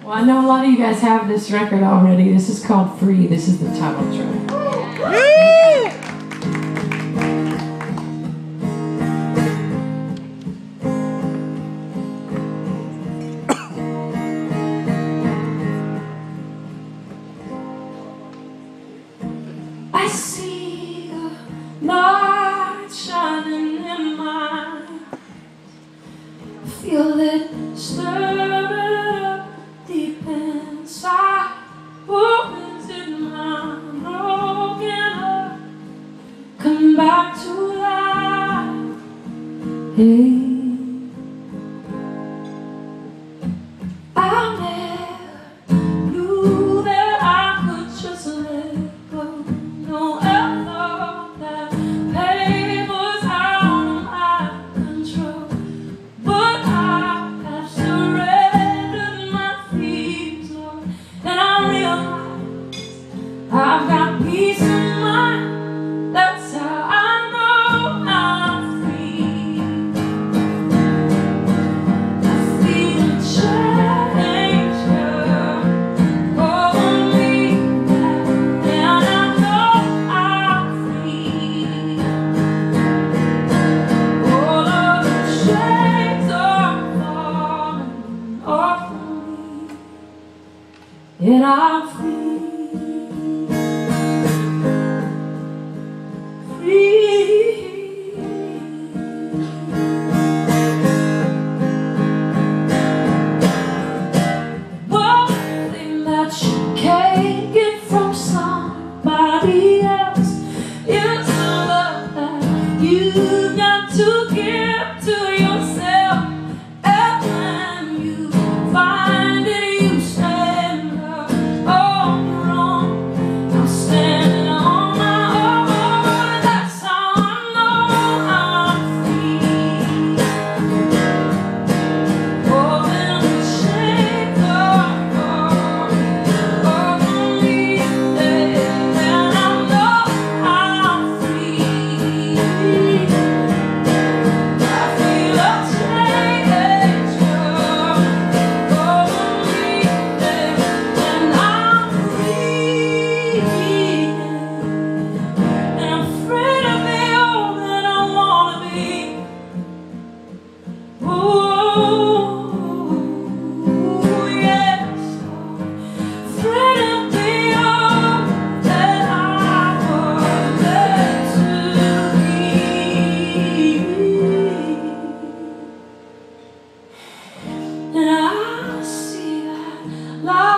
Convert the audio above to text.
Well, I know a lot of you guys have this record already. This is called Free. This is the title track. I see the light shining in my eyes. I feel it stir up deep inside. Oh, is it my broken heart come back to life? Hey, I never knew that I could just let go. No, I thought that pain was out of my control, but I have surrendered my fears, Lord, and I realize I've got peace of mind. That's how I know I'm free. I feel a change over me, and I know I'm free. All of the chains are falling off of me, and I'm free. One thing that you can't get from somebody else is the love that you got to give to yourself. And when you find it, you stand up on your own. I'm standing on my own. That's how I know I'm free. Oh, when the chains are falling over me, and I know I'm free. I feel a change over me, and I'm free. And I'm free to be all that I wanna be. Ooh, yes, free to be all that I was meant to be. And I see that light